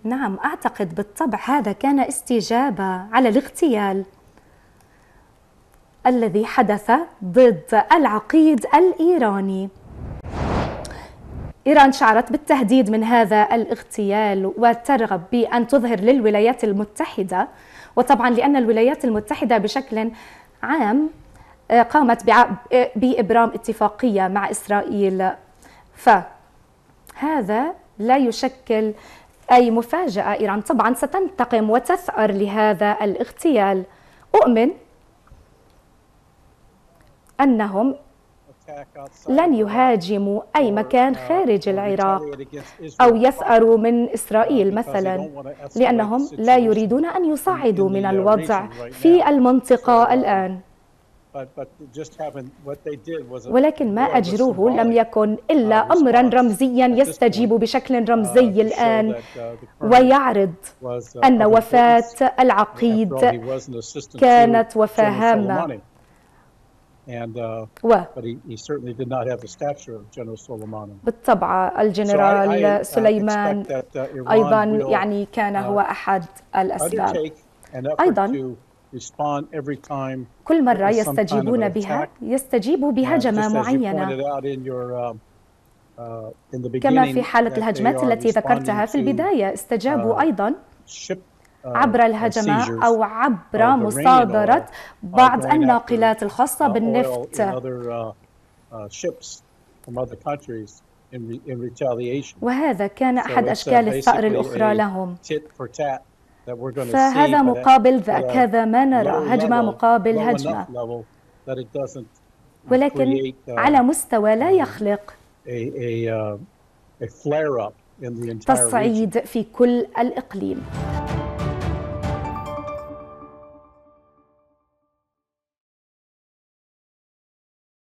نعم، أعتقد بالطبع هذا كان استجابة على الاغتيال الذي حدث ضد العقيد الإيراني. إيران شعرت بالتهديد من هذا الاغتيال وترغب بأن تظهر للولايات المتحدة، وطبعا لأن الولايات المتحدة بشكل عام قامت بإبرام اتفاقية مع إسرائيل، فهذا لا يشكل أي مفاجأة. إيران طبعا ستنتقم وتثأر لهذا الاغتيال. أؤمن أنهم لن يهاجموا أي مكان خارج العراق أو يثأروا من إسرائيل مثلا، لأنهم لا يريدون أن يصعدوا من الوضع في المنطقة الآن. ولكن ما أجروه لم يكن إلا أمرا رمزيا يستجيب بشكل رمزي الآن ويعرض أن وفاة العقيد كانت وفاة هامة. بالطبع الجنرال سليمان أيضا يعني كان هو أحد الأسباب. أيضا كل مرة يستجيبوا بهجمة معينة، كما في حالة الهجمات التي ذكرتها في البداية. استجابوا أيضا عبر الهجمة أو عبر مصادرة بعض الناقلات الخاصة بالنفط، وهذا كان أحد أشكال الثأر الأخرى لهم. فهذا مقابل ذاك، هذا ما نرى، هجمة مقابل هجمة، ولكن على مستوى لا يخلق تصعيد في كل الإقليم.